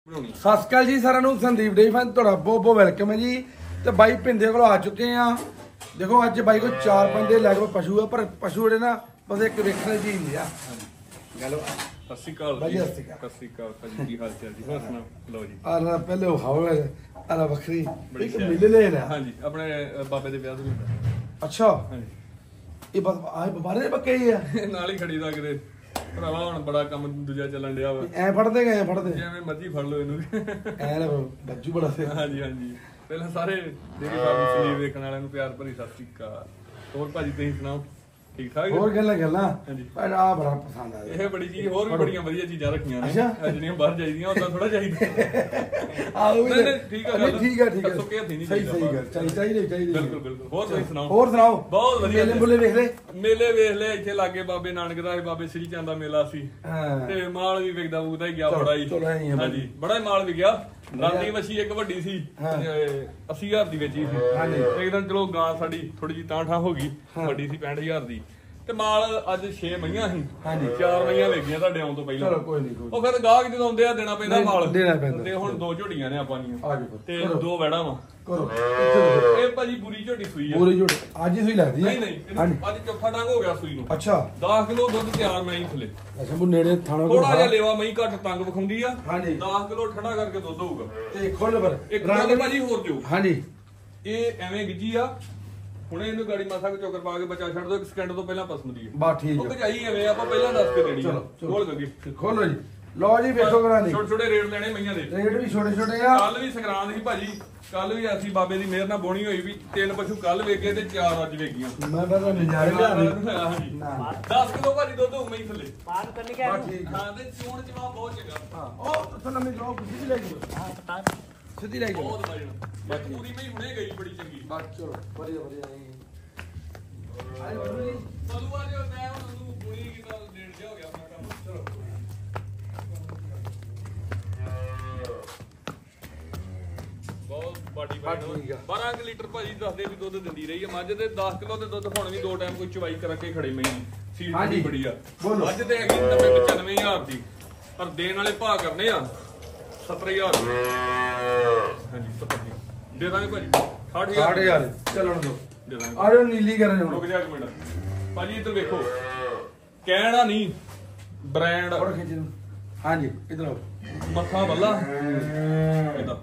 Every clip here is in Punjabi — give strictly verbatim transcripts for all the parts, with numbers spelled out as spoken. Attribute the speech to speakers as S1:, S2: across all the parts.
S1: ਸਤਿ ਸ਼੍ਰੀ ਅਕਾਲ ਜੀ ਸਾਰਿਆਂ ਨੂੰ। ਸੰਦੀਪ ਡੇਰੀ ਫਾਰਮ ਤੁਹਾਡਾ ਬਹੁਤ ਬਹੁਤ ਵੈਲਕਮ ਹੈ ਜੀ। ਤੇ ਬਾਈ ਪਿੰਦੇ ਕੋਲ ਆ ਚੁੱਕੇ ਆ। ਦੇਖੋ ਅੱਜ ਬਾਈ ਕੋਲ ਚਾਰ ਪੰਜ ਦੇ ਲਗਭਗ ਪਸ਼ੂ ਆ, ਪਰ ਪਸ਼ੂ ਜਿਹੜੇ ਨਾ ਬਸ ਇੱਕ ਵੇਖਣ ਦੀ ਚੀਜ਼ ਆ। ਗੱਲ
S2: ਸਤਿ ਸ਼੍ਰੀ ਅਕਾਲ
S1: ਬਾਈ, ਸਤਿ ਸ਼੍ਰੀ ਅਕਾਲ।
S2: ਸਤਿ ਸ਼੍ਰੀ ਅਕਾਲ ਭਾਜੀ, ਕੀ ਹਾਲ ਚਾਲ ਜੀ? ਹੋਰ ਸੁਣਾਓ। ਲਓ ਜੀ
S1: ਆ ਨਾ ਪਹਿਲੇ ਉਹ ਹਾਵੇ ਆ ਨਾ ਵੱਖਰੀ
S2: ਬੜੀ
S1: ਇੱਕ ਮਿਲ ਲੈ ਨਾ।
S2: ਹਾਂਜੀ ਆਪਣੇ ਅ, ਬਾਬੇ ਦੇ ਵਿਆਹ ਤੋਂ ਹੁੰਦਾ।
S1: ਅੱਛਾ
S2: ਹਾਂਜੀ
S1: ਇਹ ਬਸ ਆਹ ਬਾਰੇ ਦੇ ਪੱਕੇ ਹੀ ਆ।
S2: ਨਾਲ ਹੀ ਖੜੀ ਦਾ ਕਿਤੇ ਭਰਾਵਾ ਹੁਣ ਬੜਾ ਕੰਮ ਦੂਜਾ ਚੱਲਣ ਡਿਆ ਵਾ।
S1: ਐ ਫੜਦੇ ਗਏ ਫੜਦੇ
S2: ਜਿਵੇਂ ਮਰਜ਼ੀ ਫੜ ਲਓ ਇਹਨੂੰ।
S1: ਐ ਨਾ ਬੱਜੂ ਬੜਾ ਸੇ।
S2: ਹਾਂਜੀ ਹਾਂਜੀ ਪਹਿਲਾਂ ਸਾਰੇ ਡੇਰੀ ਫਾਰਮ ਸਲੀਪ ਵੇਖਣ ਵਾਲਿਆਂ ਨੂੰ ਪਿਆਰ ਭਰੀ ਸਤਿ ਸ਼੍ਰੀ ਅਕਾਲ। ਹੋਰ ਭਾਜੀ ਤੁਸੀਂ ਸੁਣਾਓ, ਠੀਕ ਠਾਕ?
S1: ਹੋਰ ਗੱਲਾਂ ਗੱਲਾਂ
S2: ਹਾਂਜੀ
S1: ਪਰ ਆ ਬੜਾ ਪਸੰਦ ਆ
S2: ਇਹ ਬੜੀ ਚੀਜ਼, ਹੋਰ ਵੀ ਬੜੀਆਂ ਵਧੀਆ ਚੀਜ਼ਾਂ ਰੱਖੀਆਂ ਨੇ ਜਿਹੜੀਆਂ ਬਾਹਰ ਜਾਈਦੀਆਂ ਉਦਾਂ ਥੋੜਾ ਚਾਹੀਦਾ।
S1: ਆਹੋ
S2: ਨਹੀਂ ਨਹੀਂ ਠੀਕ ਆ ਗੱਲ,
S1: ਠੀਕ ਆ ਠੀਕ ਆ
S2: ਸੁੱਕੇ ਹੱਥੀਂ ਨਹੀਂ
S1: ਸਹੀ ਸਹੀ ਗੱਲ ਚਾਹੀਦੀ ਚਾਹੀਦੀ ਚਾਹੀਦੀ
S2: ਬਿਲਕੁਲ ਬਿਲਕੁਲ। ਹੋਰ ਤੁਸੀਂ ਸੁਣਾਓ।
S1: ਹੋਰ ਸੁਣਾਓ।
S2: ਬਹੁਤ ਵਧੀਆ
S1: ਮੇਲੇ ਮੁੱਲੇ ਵੇਖ ਲੈ।
S2: ਮੇਲੇ ਵੇਖ ਲਿਆ ਇੱਥੇ ਲਾਗੇ ਬਾਬੇ ਨਾਨਕ ਦਾ, ਬਾਬੇ ਸ੍ਰੀ ਚੰਦ ਦਾ ਮੇਲਾ ਸੀ
S1: ਹਾਂ
S2: ਤੇ ਮਾਲ ਵੀ ਵਿਕਦਾ ਵੂਦਾ ਹੀ ਗਿਆ ਬੜਾ ਹੀ।
S1: ਚਲੋ ਐਂ ਹੀ ਆ
S2: ਹਾਂਜੀ ਬੜਾ ਹੀ ਮਾਲ ਵਿਕਿਆ। ਰਾਤੀ ਵਛੀ ਇੱਕ ਵੱਡੀ ਸੀ ਅੱਸੀ ਹਜ਼ਾਰ ਦੀ ਵੇਚੀ ਸੀ।
S1: ਹਾਂਜੀ
S2: ਇੱਕ ਦਿਨ ਚਲੋ ਗਾਂ ਸਾਡੀ ਥੋੜੀ ਜਿਹੀ ਤਾਂ ਠਾਂ ਹੋ ਗਈ, ਵੱਡੀ ਸੀ ਪੈਂਹਠ ਹਜ਼ਾਰ ਦੀ। ਤੇ ਮਾਲ ਅੱਜ ਛੇ ਮਈਆਂ ਸੀ।
S1: ਹਾਂਜੀ
S2: ਚਾਰ ਮਈਆਂ ਵੇਚੀਆਂ ਤੁਹਾਡੇ ਆਉਣ ਤੋਂ ਪਹਿਲਾਂ।
S1: ਚਲੋ ਕੋਈ ਨਹੀਂ ਕੋਈ
S2: ਉਹ ਫਿਰ ਗਾਹਕ ਜਦੋਂ ਆਉਂਦੇ ਆ ਦੇਣਾ ਪੈਂਦਾ ਮਾਲ।
S1: ਦੇਣਾ ਪੈਂਦਾ।
S2: ਤੇ ਹੁਣ ਦੋ ਝੋਟੀਆਂ ਨੇ ਆਪਾਂ ਦੀਆਂ
S1: ਆ ਜਾਓ
S2: ਤੇ ਦੋ ਵੈੜਾਂ ਵਾ।
S1: ਕਰੋ
S2: ਇਹ ਭਾਜੀ ਪੂਰੀ ਝੋਟੀ ਸੂਈ ਆ।
S1: ਪੂਰੀ ਜੋੜ ਅੱਜ ਹੀ ਸੂਈ ਲੱਗਦੀ ਹੈ।
S2: ਨਹੀਂ ਨਹੀਂ ਅੱਜ ਚੌਥਾ ਡੰਗ ਹੋ ਗਿਆ ਸੂਈ ਨੂੰ।
S1: ਅੱਛਾ
S2: ਦਸ ਕਿਲੋ ਦੁੱਧ ਤਿਆਰ ਮੈਂ ਹੀ ਥੱਲੇ।
S1: ਅੱਛਾ ਉਹ ਨੇੜੇ ਥਾਣਾ ਕੋਲ
S2: ਥੋੜਾ ਜਿਹਾ ਲੇਵਾ ਮਈ ਘੱਟ ਤੰਗ ਵਿਖਾਉਂਦੀ ਆ।
S1: ਹਾਂਜੀ
S2: ਦਸ ਕਿਲੋ ਠੰਡਾ ਕਰਕੇ ਦੁੱਧ ਹੋਊਗਾ।
S1: ਤੇ ਖੁੱਲ ਪਰ
S2: ਇੱਕ ਰੰਗ ਭਾਜੀ ਹੋਰ ਜੋ
S1: ਹਾਂਜੀ
S2: ਇਹ ਐਵੇਂ ਗਿੱਜੀ ਆ। ਹੁਣੇ ਇਹਨੂੰ ਗਾੜੀ ਮਾਸਾ ਕੋ ਚੋਕਰ ਪਾ ਕੇ ਬੱਚਾ ਛੱਡ ਦੋ, ਇੱਕ ਸਕਿੰਟ ਤੋਂ ਪਹਿਲਾਂ ਪਸਮਦੀ ਹੈ।
S1: ਬਾ ਠੀਕ
S2: ਉਹ
S1: ਹੈ
S2: ਭਜਾਈ ਐਵੇਂ ਆਪਾਂ ਪਹਿਲਾਂ ਦੱਸ ਕੇ ਦੇਣੀ ਆ।
S1: ਚਲੋ
S2: ਖੋਲ ਗੱਗੀ
S1: ਖੋਲੋ ਜੀ। ਲਓ ਜੀ ਵੇਖੋ ਕਰਾਂ ਦੀ
S2: ਛੋਟੇ ਛੋਟੇ ਰੇਟ ਲੈਣੇ ਮਈਆਂ ਦੇ।
S1: ਰੇਟ ਵੀ ਛੋਟੇ ਛੋਟੇ ਆ।
S2: ਕੱਲ ਵੀ ਸੰਗਰਾਂਦ ਸੀ ਭਾਜੀ, ਕੱਲ ਵੀ ਅਸੀਂ ਬਾਬੇ ਦੀ ਮਿਹਰ ਨਾਲ ਬੋਣੀ ਹੋਈ ਵੀ ਤਿੰਨ ਪਸ਼ੂ ਕੱਲ ਵੇਗੇ ਤੇ ਚਾਰ ਅੱਜ ਵੇਗੀਆਂ।
S1: ਮੈਂ ਤਾਂ ਨਜ਼ਾਰੇ ਲਿਆ ਦੇ
S2: ਦਸ ਕਿਲੋ ਭਾਜੀ ਦੁੱਧ ਹੋਊ ਮਈ ਥੱਲੇ।
S3: ਬਾਤ ਕਰਨੀ ਕਿਆ
S1: ਬਾ ਠੀਕ
S2: ਹਾਂ ਤੇ ਚੋਣ ਚਵਾ ਬਹੁਤ ਚੰਗਾ।
S1: ਹਾਂ ਉਹ ਤਾਂ ਨਵੇਂ ਲੋਕ ਸਿੱਧੀ ਲੈ ਗਏ।
S3: ਹਾਂ ਪਤਾ
S1: ਸਿੱਧੀ ਲੈ ਗਏ
S2: ਬਹੁਤ ਵਧੀਆ। ਪੂਰੀ ਮਈ ਹੁਣੇ ਗਈ ਬੜੀ ਚੰਗੀ।
S1: ਬਸ ਚਲੋ ਵਧੀਆ ਵਧੀਆ ਨਹੀਂ ਆਏ ਬੋਲੋ ਜੀ।
S2: ਬਲੂਆ ਜੋ ਮੈਂ ਉਹਨੂੰ ਬੁਣੀ ਕਿਤਾ ਡੇਢ ਜਿਹਾ ਹੋ ਗਿਆ ਆਪਣਾ ਕੰਮ। ਚਲੋ ਬਹੁਤ ਬਾਡੀ
S1: ਠੀਕ ਆ।
S2: ਬਾਰਾਂ ਕੁ ਲੀਟਰ ਭਾਜੀ ਦੱਸਦੇ ਵੀ ਦੁੱਧ ਦਿੰਦੀ ਰਹੀ ਆ ਮੱਝ। ਤੇ ਦਸ ਕਿਲੋ ਦੇ ਦੁੱਧ ਹੁਣ ਵੀ ਦੋ ਟਾਈਮ ਕੋਈ ਚਵਾਈ ਕਰਕੇ ਖੜੇ ਮੈਂ ਸੀਲ
S1: ਹਾਂਜੀ।
S2: ਬੜੀ ਆ।
S1: ਬੋਲੋ।
S2: ਮੱਝ ਤੇ ਹੈਗੀ ਨੱਬੇ ਪਚਾਨਵੇਂ ਹਜ਼ਾਰ ਦੀ, ਪਰ ਦੇਣ ਵਾਲੇ ਭਾਅ ਕਰਨੇ ਆ ਸੱਤਰ ਹਜ਼ਾਰ ਦੇ। ਹਾਂਜੀ ਸੱਤਰ ਦੀ ਦੇ ਦਾਂਗੇ ਭਾਜੀ। ਸੱਠ ਹਜ਼ਾਰ
S1: ਸਾਢੇ ਹਜ਼ਾਰ ਚੱਲਣ ਦੋ।
S2: ਦੇ ਦਾਂਗੇ।
S1: ਆ ਜਾਓ ਨੀਲੀ ਕਰਨ
S2: ਰੁਕ
S1: ਹੁਣ
S2: ਜਾ ਇੱਕ ਮਿੰਟ ਭਾਜੀ, ਇੱਧਰ ਵੇਖੋ। ਕਹਿਣਾ ਨਹੀਂ ਬ੍ਰਾਂਡ
S1: ਫੜ ਖਿੱਚ ਨੂੰ। ਹਾਂਜੀ ਇਧਰ ਆਓ।
S2: ਮੱਥਾ ਬੱਲਾ ਇਹਦਾ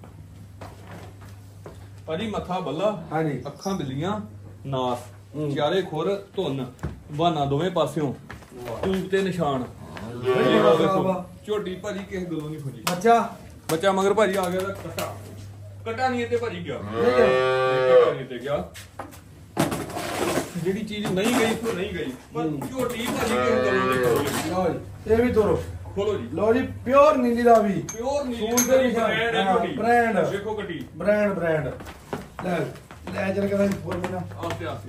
S2: ਭਾਜੀ, ਮੱਥਾ ਬੱਲਾ,
S1: ਹਾਂਜੀ
S2: ਅੱਖਾਂ ਬਿੱਲੀਆਂ, ਨਾਸ, ਚਾਰੇ ਖੁਰ, ਧੁੰਨ, ਬਾਨਾ ਦੋਵੇਂ ਪਾਸਿਓਂ, ਟੂਬ ਤੇ ਨਿਸ਼ਾਨ। ਝੋਟੀ ਭਾਜੀ ਕਿਸੇ ਗੱਲੋਂ ਨਹੀਂ ਖੁੱਜੀ।
S1: ਬੱਚਾ
S2: ਬੱਚਾ ਮਗਰ ਭਾਜੀ ਆ ਗਿਆ ਦਾ ਕਟਾ ਕਟਾ ਨਹੀਂ ਇੱਥੇ ਭਾਜੀ ਗਿਆ। ਕਟਾ ਨਹੀਂ ਇੱਥੇ ਗਿਆ। ਜਿਹੜੀ ਚੀਜ਼ ਨਹੀਂ ਗਈ ਤੋਂ ਨਹੀਂ ਗਈ, ਪਰ ਝੋਟੀ ਭਾਜੀ ਕਿਸੇ ਗੱਲੋਂ ਨਹੀਂ ਖੁੱਜੀ।
S1: ਲਓ ਜੀ ਇਹ ਵੀ ਤੋਰੋ।
S2: ਖੋਲੋ ਜੀ।
S1: ਲਓ ਜੀ ਪਿਓਰ ਨੀਲੀ ਦਾ ਵੀ
S2: ਪਿਓਰ ਨੀਲੀ
S1: ਸੂਲ ਦੇ
S2: ਬ੍ਰਾਂਡ ਹੈ ਝੋਟੀ।
S1: ਬ੍ਰਾਂਡ
S2: ਵੇਖੋ ਗੱਡੀ
S1: ਬ੍ਰਾਂਡ ਬ੍ਰਾਂਡ ਲੈ ਲੈ ਜਰ ਕਰਾਂ ਫੋਰਮੂਲਾ।
S2: ਆਸਤੇ ਆਸਤੇ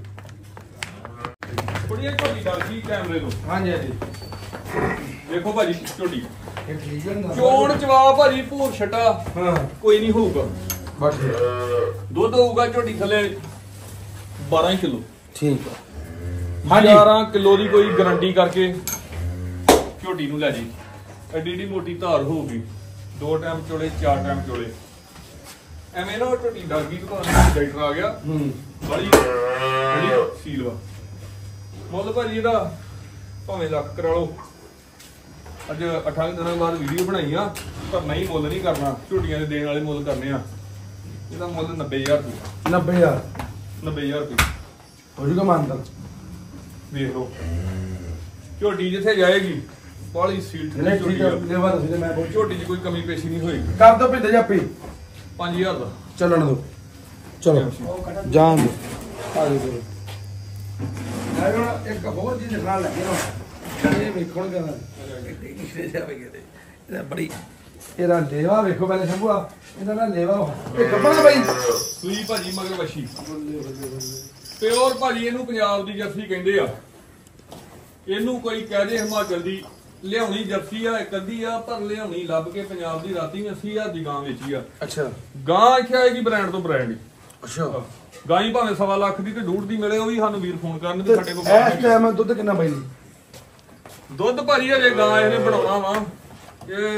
S2: ਬੜੀਆ ਝੋਟੀ ਡਰ ਗਈ ਕੈਮਰੇ ਤੋਂ।
S1: ਹਾਂਜੀ ਹਾਂਜੀ
S2: ਵੇਖੋ ਭਾਜੀ ਝੋਟੀ
S1: ਇਹ ਠੀਕ ਹੈ
S2: ਚੋਣ ਚਵਾ ਭਾਜੀ ਭੂਰ ਛਟਾ
S1: ਹਾਂ
S2: ਕੋਈ ਨਹੀਂ ਹੋਊਗਾ।
S1: ਬਸ
S2: ਦੁੱਧ ਹੋਊਗਾ ਝੋਟੀ ਥੱਲੇ ਬਾਰਾਂ ਕਿਲੋ।
S1: ਠੀਕ ਹੈ ਹਾਂਜੀ
S2: ਗਿਆਰਾਂ ਕਿਲੋ ਦੀ ਕੋਈ ਗਾਰੰਟੀ ਕਰਕੇ ਝੋਟੀ ਨੂੰ ਲੈ ਜੀ। ਐਡੀ ਡੀ ਮੋਟੀ ਧਾਰ ਹੋਊਗੀ, ਦੋ ਟਾਈਮ ਚੋਲੇ ਚਾਰ ਟਾਈਮ ਚੋਲੇ। ਐਵੇਂ ਨਾ ਝੋਟੀ ਡਰ ਗਈ ਤਾਂ ਡਾਕਟਰ ਆ ਗਿਆ।
S1: ਹੂੰ
S2: ਬੜੀ ਬੜੀ ਸੀਲ ਵਾ। ਮੁੱਲ ਭਾਜੀ ਇਹਦਾ ਭਾਵੇਂ ਲੱਖ ਕਰਾ ਲਓ। ਅੱਜ ਅਠਾਰਾਂ ਦਿਨਾਂ ਬਾਅਦ ਵੀਡੀਓ ਬਣਾਈ ਆ, ਪਰ ਨਹੀਂ ਮੁੱਲ ਨਹੀਂ ਕਰਨਾ। ਝੋਟੀਆਂ ਦੇ ਦੇਣ ਵਾਲੇ ਮੁੱਲ ਕਰਨੇ ਆ। ਇਹਦਾ ਮੁੱਲ ਨੱਬੇ ਹਜ਼ਾਰ ਰੁਪਏ।
S1: ਨੱਬੇ ਹਜ਼ਾਰ
S2: ਨੱਬੇ ਹਜ਼ਾਰ ਰੁਪਏ
S1: ਹੋ ਜੂਗਾ ਮਾਨਤਾ।
S2: ਵੇਖ ਲਓ ਝੋਟੀ ਜਿੱਥੇ ਜਾਏਗੀ ਬਾਹਲੀ ਸੀਲ
S1: ਨਹੀਂ ਠੀਕ ਹੈ ਲੈਵਾ ਦੱਸ ਦੇ ਮੈਂ ਬਹੁਤ
S2: ਝੋਟੀ 'ਚ ਕੋਈ ਕਮੀ ਪੇਸ਼ੀ ਨਹੀਂ ਹੋਏਗੀ।
S1: ਕਰ ਦੋ ਭਿੰਦੇ ਜਾਪੀ
S2: ਪੰਜ ਹਜ਼ਾਰ ਦਾ
S1: ਚੱਲਣ ਦੋ। ਚਲੋ ਜਾਣ ਦੋ ਆ ਜੀ ਕਰੋ। ਮੈਂ ਹੁਣ ਇੱਕ ਹੋਰ ਚੀਜ਼ ਦਿਖਾਉਣ ਲੱਗਿਆ ਨਾ। ਇਹ ਵੇਖਣ ਕਰਾਂ ਕਿਹੜੇ ਜਾਵੇ ਕਿਤੇ ਇਹਦਾ ਬੜੀ ਇਹਦਾ ਲੇਵਾ ਵੇਖੋ ਪਹਿਲੇ ਸ਼ੰਭੂਆ। ਇਹਦਾ ਨਾ ਲੇਵਾ ਇਹ ਗੱਬਣਾ ਬਾਈ
S2: ਸੂਈ ਭਾਜੀ ਮਗਰ ਵਸ਼ੀ ਪਿਓਰ ਭਾਜੀ। ਇਹਨੂੰ ਪੰਜਾਬ ਦੀ ਜਰਸੀ ਕਹਿੰਦੇ ਆ। ਇਹਨੂੰ ਕੋਈ ਕਹਿ ਦੇ ਹਿਮਾਚਲ ਦੀ ਲਿਆਉਣੀ ਜਰਸੀ ਆ, ਇੱਕ ਅੱਧੀ ਆ, ਪਰ ਲਿਆਉਣੀ ਲੱਭ ਕੇ ਪੰਜਾਬ ਦੀ। ਰਾਤੀ ਵੀ ਅੱਸੀ ਹਜ਼ਾਰ ਦੀ ਗਾਂ ਵੇਚੀ ਆ।
S1: ਅੱਛਾ
S2: ਗਾਂ ਇੱਥੇ ਆਏਗੀ ਬ੍ਰਾਂਡ ਤੋਂ ਬ੍ਰਾਂਡ ਹੀ।
S1: ਅੱਛਾ
S2: ਗਾਂ ਹੀ ਭਾਵੇਂ ਸਵਾ ਲੱਖ ਦੀ ਤੇ ਡੂਢ ਦੀ ਮਿਲੇ, ਉਹ ਵੀ ਸਾਨੂੰ ਵੀਰ ਫੋਨ ਕਰਨ ਤੇ ਸਾਡੇ ਕੋਲ
S1: ਇਸ ਟਾਈਮ ਦੁੱਧ ਕਿੰਨਾ ਬਾਈ?
S2: ਦੁੱਧ ਭਾਜੀ ਹਜੇ ਗਾਂ ਇਹਨੇ ਬਣਾਉਣਾ ਵਾ ਇਹ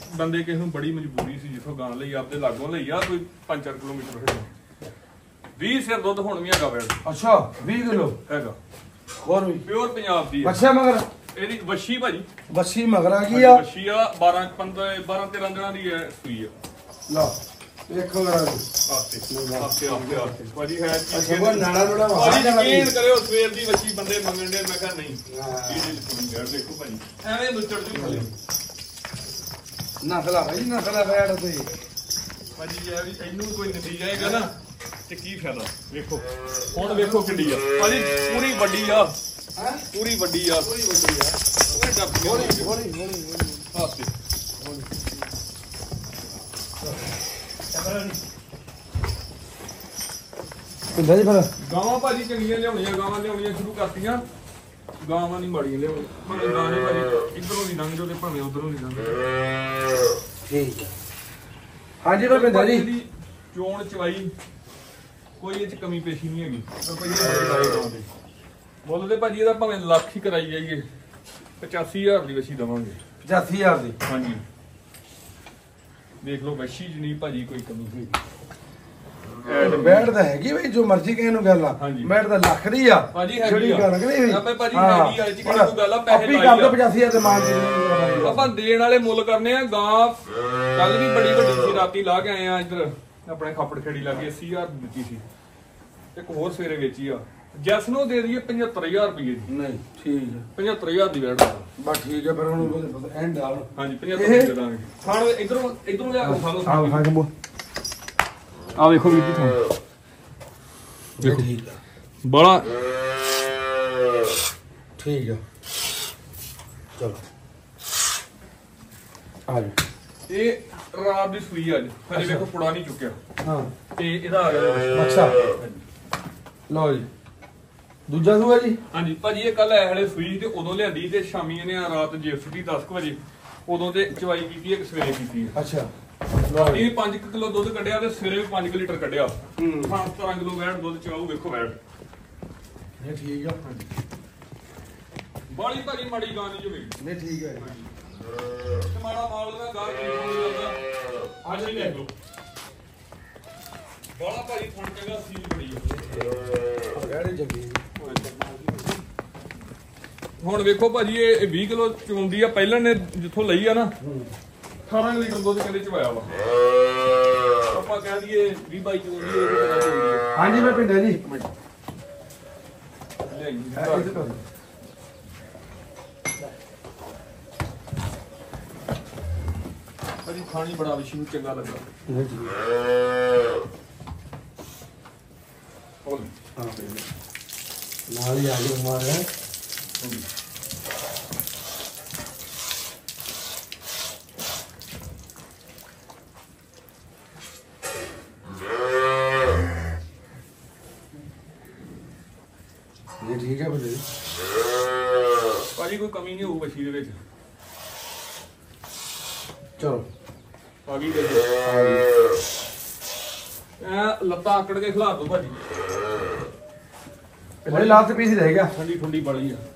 S2: ਬੰਦੇ ਕਿਸੇ ਨੂੰ ਬੜੀ ਮਜਬੂਰੀ ਸੀ ਜਿੱਥੋਂ ਗਾਂ ਲਈ ਆਪਦੇ ਲਾਗੋਂ ਲਈ ਆ ਕੋਈ ਪੰਜ ਚਾਰ ਕਿਲੋਮੀਟਰ ਹਟੋ ਵੀਹ ਸਿਰ ਦੁੱਧ ਹੁਣ ਵੀ ਹੈਗਾ ਵੈੜ
S1: ਅੱਛਾ ਵੀਹ ਕਿਲੋ
S2: ਹੈਗਾ
S1: ਹੋਰ ਵੀ
S2: ਪਿਓਰ ਪੰਜਾਬ ਦੀ
S1: ਅੱਛਾ ਮਗਰ
S2: ਇਹਦੀ ਵੱਛੀ ਭਾਜੀ
S1: ਬੱਸੀ ਮਗਰ ਆ ਗਈ ਆ
S2: ਵੱਛੀ ਆ ਬਾਰਾਂ ਪੰਦਰਾਂ ਬਾਰਾਂ ਤੇਰਾਂ ਦਿਨਾਂ ਦੀ ਹੈ ਸੂਈ ਆ
S1: ਲਓ ਦੇਖੋ ਜਰਾ
S2: ਆਸਤੇ ਆਸਤੇ ਆਸਤੇ ਆਸਤੇ ਭਾਜੀ ਹੈ
S1: ਅੱਛਾ ਉਹ ਨਾੜਾ ਨੂੜਾ
S2: ਭਾਜੀ ਯਕੀਨ ਕਰਿਓ ਸਵੇਰ ਦੀ ਵੱਛੀ ਬੰਦੇ ਮੰਗਣ ਦੇ ਮੈਂ ਕਿਹਾ ਨਹੀਂ ਇਹਦੇ ਲਈ ਯਾਰ ਦੇਖੋ ਭਾਜੀ ਐਵੇਂ ਲੁੱਚੜ ਦੀ ਥੱਲੇ
S1: ਨਸਲਾ ਭਾਈ ਨਸਲਾ ਬੈਠ ਤੁਸੀਂ
S2: ਭਾਜੀ ਇਹ ਵੀ ਇਹਨੂੰ ਕੋਈ ਨਤੀ ਜਾਏਗਾ ਨਾ ਤੇ ਕੀ ਫਾਇਦਾ ਵੇਖੋ ਹੁਣ ਵੇਖੋ ਕਿੱਡੀ ਆ ਭਾਜੀ ਪੂਰੀ ਵੱਡੀ ਆ
S1: ਹਾਂ
S2: ਪੂਰੀ ਵੱਡੀ ਆ
S1: ਪੂਰੀ ਵੱਡੀ ਆ
S2: ਉਹ ਡੱਬ ਕੇ
S1: ਹੌਲੀ ਹੌਲੀ ਹੌਲੀ
S2: ਆਸਤੇ
S1: ਪਿੰਡਾ ਜੀ ਫਿਰ
S2: ਗਾਵਾਂ ਭਾਜੀ ਚੰਗੀਆਂ ਲਿਆਉਣੀਆਂ ਗਾਵਾਂ ਲਿਆਉਣੀਆਂ ਸ਼ੁਰੂ ਕਰਤੀਆਂ ਗਾਵਾਂ ਨਹੀਂ ਮਾੜੀਆਂ ਲਿਆਉਣੀਆਂ ਭਾਵੇਂ ਗਾਂ ਨੇ ਭਾਜੀ ਇੱਧਰੋਂ ਦੀ ਲੰਘ ਜਾਓ ਤੇ ਭਾਵੇਂ ਉੱਧਰੋਂ ਦੀ ਲੰਘ ਜਾਓ
S1: ਠੀਕ ਹੈ ਹਾਂਜੀ ਫਿਰ ਪਿੰਡਾ ਜੀ
S2: ਇਹਦੀ ਚੋਣ ਚਵਾਈ ਕੋਈ ਇਹ ਚ ਕਮੀ ਪੇਸ਼ੀ ਨਹੀਂ ਹੈਗੀ ਰੁਪਈਏ ਬੜੇ ਗਾਂ ਦੇ ਮੁੱਲ ਤੇ ਭਾਜੀ ਇਹਦਾ ਭਾਵੇਂ ਲੱਖ ਹੀ ਕਰਾਈ ਜਾਈਏ ਪਚਾਸੀ ਹਜ਼ਾਰ ਦੀ ਵਛੀ ਦਵਾਂਗੇ
S1: ਪਚਾਸੀ ਹਜ਼ਾਰ ਦੀ
S2: ਹਾਂਜੀ ਦੇਖ ਲਓ ਵਛੀ ਚ ਨਹੀਂ ਭਾਜੀ ਕੋਈ ਕਮੀ ਹੋਈ
S1: ਬੈਠ ਤਾਂ ਹੈਗੀ ਬਈ ਜੋ ਮਰਜ਼ੀ ਕਿਸੇ ਨੂੰ ਗੱਲ ਆ
S2: ਹਾਂਜੀ।
S1: ਬੈਠ ਤਾਂ ਲੱਖ ਦੀ ਆ
S2: ਭਾਜੀ ਹੈਗੀ
S1: ਜਿਹੜੀ
S2: ਆ
S1: ਗੱਲ ਕਰੀ ਹੋਈ
S2: ਆਪੇ ਭਾਜੀ ਹੈਗੀ ਆ ਇਹ ਚ ਕਿਹੜੀ ਕੋਈ ਗੱਲ ਆ ਪੈਸੇ
S1: ਆਪੀ
S2: ਲਾਈ
S1: ਕਰ ਦੋ
S2: ਆ
S1: ਪਚਾਸੀ ਹਜ਼ਾਰ ਦੇ ਮਾਨ ਦੀ
S2: ਆਪਾਂ ਦੇਣ ਵਾਲੇ ਮੁੱਲ ਕਰਨੇ ਆ ਗਾਂ ਕੱਲ ਵੀ ਬੜੀ ਵੱਡੀ ਸੀ ਰਾਤੀ ਲਾ ਕੇ ਆਏ ਆ ਇੱਧਰ ਆਪਣੇ ਖਾਪੜ ਖੇੜੀ ਲਾਗੇ ਅੱਸੀ ਹਜ਼ਾਰ ਦੀ ਦਿੱਤੀ ਸੀ ਇੱਕ ਹੋਰ ਸਵੇਰੇ ਵੇਚੀ ਆ ਜੈਸ ਨੂੰ ਦੇ ਦਈਏ ਪਝੱਤਰ ਹਜ਼ਾਰ ਰੁਪਏ ਦੀ
S1: ਨਹੀਂ ਠੀਕ ਹੈ
S2: ਪਝੱਤਰ ਹਜ਼ਾਰ ਦੀ ਵੈਟ
S1: ਬਸ ਠੀਕ ਹੈ ਫਿਰ ਹੁਣ ਉਹਦੇ ਪਤਾ ਐਂਡ ਆ
S2: ਹਾਂਜੀ ਪਝੱਤਰ ਦੇ ਦਾਂਗੇ ਖਾਣ ਇਧਰੋਂ ਇਧਰੋਂ ਲਿਆ ਕੇ ਖਾ ਲਓ
S1: ਆ ਖਾ ਕੇ ਬੋ
S2: ਆ ਵੇਖੋ ਵੀਰ ਜੀ ਤੁਹਾਨੂੰ
S1: ਦੇਖੋ ਠੀਕ ਆ
S2: ਬੜਾ
S1: ਠੀਕ ਆ ਚਲੋ ਆ ਜਾ
S2: ਇਹ ਰਾਤ ਦੀ ਸੂਈ ਅੱਜ ਹਜੇ ਵੇਖੋ ਪੁੜਾ ਨਹੀਂ ਚੁੱਕਿਆ
S1: ਹਾਂ
S2: ਤੇ ਇਹਦਾ ਆ ਗਿਆ
S1: ਅੱਛਾ ਲਓ ਜੀ ਦੂਜਾ ਸੂਆ ਜੀ
S2: ਹਾਂਜੀ ਭਾਜੀ ਇਹ ਕੱਲ ਐ ਹਲੇ ਸੂਈ ਤੇ ਉਦੋਂ ਲਿਆਂਦੀ ਤੇ ਸ਼ਾਮੀ ਇਹਨੇ ਰਾਤ ਜਿਫਟ ਦੀ ਦਸ ਵਜੇ ਉਦੋਂ ਤੇ ਚਵਾਈ ਕੀਤੀ ਇੱਕ ਸਵੇਰੇ ਕੀਤੀ
S1: ਅੱਛਾ
S2: ਇਹ ਪੰਜ ਕਿਲੋ ਦੁੱਧ ਕੱਢਿਆ ਤੇ ਸਵੇਰੇ ਵੀ ਪੰਜ ਲੀਟਰ ਕੱਢਿਆ
S1: ਹੂੰ
S2: ਸਤਾਰਾਂ ਕਿਲੋ ਵੈਟ ਦੁੱਧ ਚਵਾਉ ਵੇਖੋ ਵੈਟ
S1: ਇਹ ਠੀਕ ਆ
S2: ਬਾਲੀ ਭਾਜੀ ਮਾੜੀ ਗਾਂ ਨਹੀਂ ਜੁਗੀ
S1: ਨਹੀਂ ਠੀਕ ਹੈ
S2: ਤੇ ਮਾੜਾ ਮਾਲ ਦਾ ਗਾਂ ਨਹੀਂ ਲੱਗਦਾ ਅੱਜ ਹੀ ਲੈ ਲਓ ਬਾਲਾ ਭਾਜੀ ਫੋਨ ਚੰਗਾ ਸੀਲ ਬੜੀ ਹੈ
S1: ਗਾੜੀ ਜੱਗੀ
S2: ਹੁਣ ਵੇਖੋ ਭਾਜੀ ਇਹ ਵੀਹ ਕਿਲੋ ਚੁੰਦੀ ਆ ਪਹਿਲਾਂ ਨੇ ਜਿੱਥੋਂ ਲਈ ਆ ਨਾ ਅਠਾਰਾਂ ਲੀਟਰ ਦੁੱਧ ਕਹਿੰਦੇ ਚਵਾਇਆ ਵਾ ਆਪਾਂ ਕਹਿ ਦਈਏ ਵੀਹ ਬਾਈ ਚੁੰਦੀ ਇਹ ਕਿੰਨਾ ਚੁੰਦੀ ਹੈ
S1: ਹਾਂਜੀ ਮੈਂ ਪਿੰਡਾ ਜੀ
S2: ਲਿਆਈ ਭਾਜੀ ਖਾਣੀ ਬੜਾ ਵਿਸ਼ੀ ਨੂੰ ਚੰਗਾ ਲੱਗਾ ਹੋਲ
S1: ਨਾਲ ਹੀ ਆ ਗਿਆ ਹਮਾਰਾ ये ठीक है भाई
S2: ਭਾਜੀ ਕੋਈ ਕਮੀ ਨਹੀਂ ਹੋਊ ਵਛੀ ਦੇ ਵਿੱਚ
S1: चलो
S2: ਆ ਗਈ ਦੇਖੋ ਐ ਲੱਤਾਂ ਆਕੜ ਕੇ ਖਿਲਾ ਦੋ ਭਾਜੀ
S1: बड़े लास्ट पीस ही रहेगा
S2: ਠੰਡੀ ਠੰਡੀ ਬੜੀ ਆ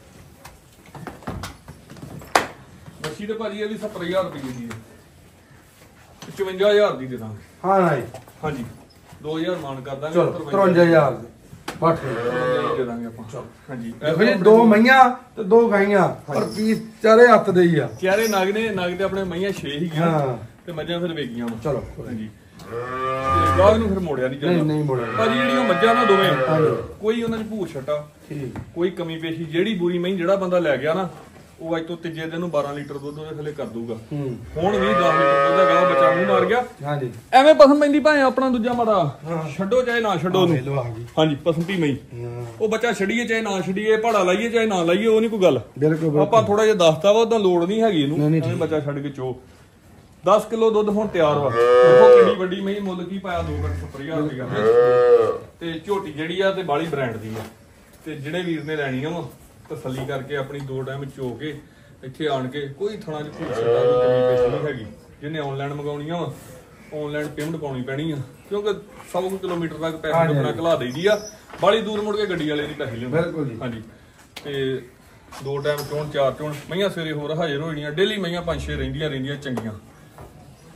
S2: ਵਛੀ ਤੇ ਭਾਜੀ ਇਹ ਵੀ ਸੱਤਰ ਹਜ਼ਾਰ ਰੁਪਏ ਦੀ ਹੈ ਪਚਵੰਜਾ ਹਜ਼ਾਰ ਦੀ ਦੇ ਦਾਂਗੇ
S1: हाँ नहीं
S2: ਹਾਂਜੀ ਦੋ ਹਜ਼ਾਰ ਮਾਨ ਕਰ ਦਾਂਗੇ
S1: चलो तिरवंजा हजार बट
S2: ਦੇ ਦਾਂਗੇ ਆਪਾਂ ਹਾਂਜੀ
S1: देखो जी दो मैया तो दो गाइयां और पीस चारे हत्थ दे ही आ
S2: ਚਾਰੇ ਨਗ ਨੇ ਨਗ ਤੇ ਆਪਣੇ ਮਈਆਂ ਛੇ ਹੀ ਗਿਆ
S1: हाँ
S2: ਤੇ ਮੱਝਾਂ ਫਿਰ ਵੇਗੀਆਂ ਵਾ
S1: चलो
S2: ਹਾਂਜੀ ਤੇ ਗਾਹ ਨੂੰ ਫਿਰ ਮੋੜਿਆ ਨਹੀਂ
S1: नहीं
S2: ਜਾਂਦਾ
S1: नहीं मोड़ा
S2: ਭਾਜੀ ਜਿਹੜੀਆਂ ਮੱਝਾਂ ਨਾ ਦੋਵੇਂ
S1: ਹਾਂਜੀ।
S2: ਕੋਈ ਉਹਨਾਂ ਦੀ ਭੂਰ ਛਟਾ
S1: ठीक
S2: ਕੋਈ ਕਮੀ ਪੇਸ਼ੀ ਜਿਹੜੀ ਬੂਰੀ ਮਹੀਂ ਜਿਹੜਾ ਬੰਦਾ ਲੈ ਗਿਆ ਨਾ ਉਹ ਅੱਜ ਤੋਂ ਤੀਜੇ ਦਿਨ ਨੂੰ ਬਾਰਾਂ ਲੀਟਰ ਦੁੱਧ ਉਹਦੇ ਥੱਲੇ ਕਰ ਦੂਗਾ
S1: हम्म
S2: ਹੁਣ ਵੀ ਦਸ ਲੀਟਰ ਦੁੱਧ ਦਾ ਗਾਹ ਬੱਚਾ ਮੂੰਹ ਮਾਰ ਗਿਆ
S1: हाँ जी
S2: ਐਵੇਂ ਪਸਮ ਪੈਂਦੀ ਭਾਵੇਂ ਆਪਣਾ ਦੂਜਾ ਮਾੜਾ
S1: ਹਾਂ।
S2: ਛੱਡੋ ਚਾਹੇ ਨਾ ਛੱਡੋ
S1: ले
S2: ਉਹਨੂੰ
S1: लो आ गई
S2: ਹਾਂਜੀ ਪਸੰਪੀ ਮਈ
S1: हाँ
S2: ਉਹ ਬੱਚਾ ਛੱਡੀਏ ਚਾਹੇ ਨਾ ਛੱਡੀਏ ਭਾੜਾ ਲਾਈਏ ਚਾਹੇ ਨਾ ਲਾਈਏ ਉਹ ਨਹੀਂ ਕੋਈ ਗੱਲ
S1: बिल्कुल
S2: ਆਪਾਂ ਥੋੜਾ ਜਿਹਾ ਦੱਸਤਾ ਵਾ ਉਦਾਂ ਲੋੜ ਨਹੀਂ ਹੈਗੀ
S1: ਨਹੀਂ,
S2: ਇਹਨੂੰ
S1: ਨਹੀਂ,
S2: ਐਵੇਂ
S1: ਠੀਕ।
S2: ਬੱਚਾ ਛੱਡ ਕੇ ਚੋ ਦਸ ਕਿਲੋ ਦੁੱਧ ਹੁਣ ਤਿਆਰ ਵਾ ਦੇਖੋ ਕਿੰਨੀ ਵੱਡੀ ਮਹੀਂ ਮੁੱਲ ਕੀ ਪਾਇਆ ਦੋ ਲੱਖ ਸੱਤਰ ਹਜ਼ਾਰ ਰੁਪਇਆ ਤੇ ਝੋਟੀ ਜਿਹੜੀ ਆ ਤੇ ਬਾਲੀ ਬ੍ਰਾਂਡ ਦੀ ਆ ਤੇ ਜਿਹੜੇ ਵੀਰ ਨੇ ਲੈਣੀ ਆ ਵਾ ਤਸੱਲੀ ਕਰਕੇ ਆਪਣੀ ਦੋ ਟਾਈਮ ਚੋ ਕੇ ਇੱਥੇ ਆਣ ਕੇ ਕੋਈ ਥਣਾ ਚ ਭੂਤ ਛੱਡਾ ਕੋਈ ਕਮੀ ਪੇਸ਼ੀ ਨਹੀਂ ਹੈਗੀ ਜਿਹਨੇ ਆਨਲਾਈਨ ਮੰਗਾਉਣੀਆਂ ਵਾ ਆਨਲਾਈਨ ਪੇਮੈਂਟ ਪਾਉਣੀ ਪੈਣੀ ਆ ਕਿਉਂਕਿ ਸੌ ਕਿਲੋਮੀਟਰ ਤੱਕ ਪੈਸੇ
S1: ਹਾਂਜੀ,
S2: ਆਪਣਾ ਘਲਾ ਦੇਈਦੀ ਆ ਬਾਲੀ ਦੂਰ ਮੁੜ ਕੇ ਗੱਡੀ ਵਾਲੇ ਦੀ ਪੈਸੇ ਲੈਂਦੇ
S1: ਬਿਲਕੁਲ ਜੀ।
S2: ਹਾਂਜੀ ਤੇ ਦੋ ਟਾਈਮ ਚੋਣ ਚਾਰ ਚੋਣ ਮਈਆਂ ਸਵੇਰੇ ਹੋਰ ਹਾਜ਼ਰ ਹੋਣੀਆਂ ਡੇਲੀ ਮਈਆਂ ਪੰਜ ਛੇ ਰਹਿੰਦੀਆਂ ਰਹਿੰਦੀਆਂ ਚੰਗੀਆਂ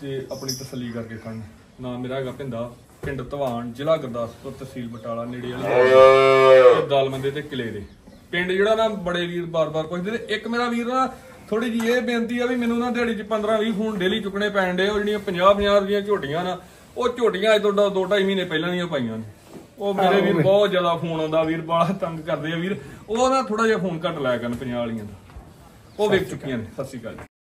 S2: ਤੇ ਆਪਣੀ ਤਸੱਲੀ ਕਰਕੇ ਖੜਨ। ਨਾਮ ਮੇਰਾ ਹੈਗਾ ਭਿੰਦਾ, ਪਿੰਡ ਧਵਾਨ, ਜ਼ਿਲ੍ਹਾ ਗੁਰਦਾਸਪੁਰ, ਤਹਿਸੀਲ ਬਟਾਲਾ, ਨੇੜੇ ਵਾਲੇ ਦਾਲਮੰਦੇ ਤੇ ਕਿਲੇ ਦੇ ਪਿੰਡ। ਜਿਹੜਾ ਨਾ ਬੜੇ ਵੀਰ ਬਾਰ-ਬਾਰ ਪੁੱਛਦੇ ਤੇ ਇੱਕ ਮੇਰਾ ਵੀਰ ਨਾ ਥੋੜੀ ਜਿਹੀ ਇਹ ਬੇਨਤੀ ਆ ਵੀ ਮੈਨੂੰ ਨਾ ਦਿਹਾੜੀ 'ਚ ਪੰਦਰਾਂ ਵੀਹ ਫੋਨ ਡੇਲੀ ਚੁੱਕਣੇ ਪੈਣ ਡੇ। ਉਹ ਜਿਹੜੀਆਂ ਪੰਜਾਹ ਪੰਜਾਹ ਦੀਆਂ ਝੋਟੀਆਂ ਨਾ, ਉਹ ਝੋਟੀਆਂ ਅੱਜ ਤੋਂ ਦੋ ਢਾਈ ਮਹੀਨੇ ਪਹਿਲਾਂ ਦੀਆਂ ਪਾਈਆਂ ਨੇ। ਉਹ ਮੇਰੇ ਵੀਰ ਬਹੁਤ ਜ਼ਿਆਦਾ ਫੋਨ ਆਉਂਦਾ, ਵੀਰ ਬੜਾ ਤੰਗ ਕਰਦੇ ਆ ਵੀਰ। ਉਹ ਨਾ ਥੋੜਾ ਜਿਹਾ ਫੋਨ ਘੱਟ ਲਾਇਆ ਕਰਨ ਪੰਜਾਹ ਵਾਲੀਆਂ ਦਾ। ਉਹ ਵੇਚ ਚੁੱਕੀਆਂ ਨੇ। ਸਤਿ ਸ਼੍ਰੀ ਅਕਾਲ।